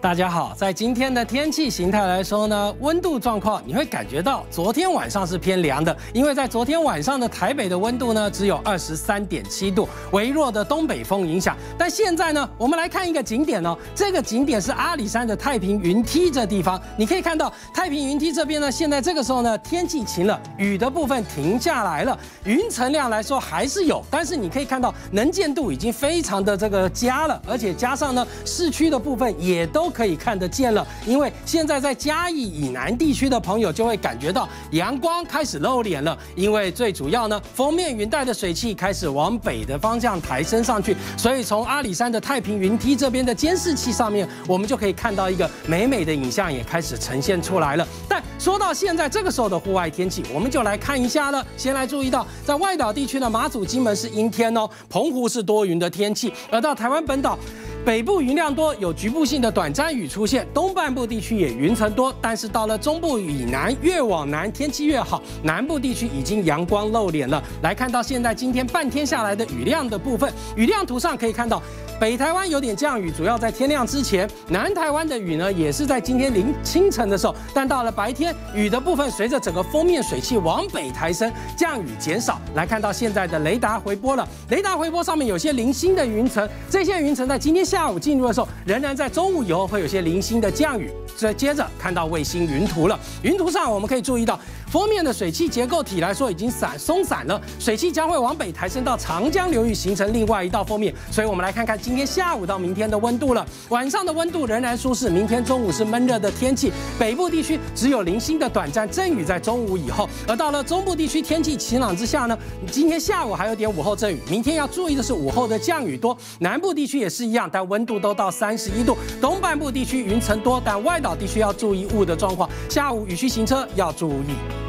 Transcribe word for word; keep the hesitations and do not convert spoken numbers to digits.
大家好，在今天的天气形态来说呢，温度状况你会感觉到昨天晚上是偏凉的，因为在昨天晚上的台北的温度呢只有二十三点七度，微弱的东北风影响。但现在呢，我们来看一个景点哦，这个景点是阿里山的太平云梯这地方，你可以看到太平云梯这边呢，现在这个时候呢天气晴了，雨的部分停下来了，云层量来说还是有，但是你可以看到能见度已经非常的这个佳了，而且加上呢市区的部分也都可以看得见了，因为现在在嘉义以南地区的朋友就会感觉到阳光开始露脸了，因为最主要呢，锋面云带的水汽开始往北的方向抬升上去，所以从阿里山的太平云梯这边的监视器上面，我们就可以看到一个美美的影像也开始呈现出来了。但说到现在这个时候的户外天气，我们就来看一下了。先来注意到，在外岛地区的马祖、金门是阴天哦，澎湖是多云的天气，而到台湾本岛。北部云量多，有局部性的短暂雨出现，东半部地区也云层多，但是到了中部以南，越往南天气越好，南部地区已经阳光露脸了。来看到现在今天半天下来的雨量的部分，雨量图上可以看到。北台湾有点降雨，主要在天亮之前。南台湾的雨呢，也是在今天凌清晨的时候，但到了白天，雨的部分随着整个锋面水汽往北抬升，降雨减少。来看到现在的雷达回波了，雷达回波上面有些零星的云层，这些云层在今天下午进入的时候，仍然在中午以后会有些零星的降雨。再接着看到卫星云图了，云图上我们可以注意到，锋面的水汽结构体来说已经散松散了，水汽将会往北抬升到长江流域，形成另外一道锋面。所以我们来看看今天下午到明天的温度了。晚上的温度仍然舒适，明天中午是闷热的天气，北部地区只有零星的短暂阵雨在中午以后，而到了中部地区天气晴朗之下呢，今天下午还有点午后阵雨，明天要注意的是午后的降雨多。南部地区也是一样，但温度都到三十一度，东半部地区云层多，但外岛地区要注意雾的状况，下午雨区行车要注意。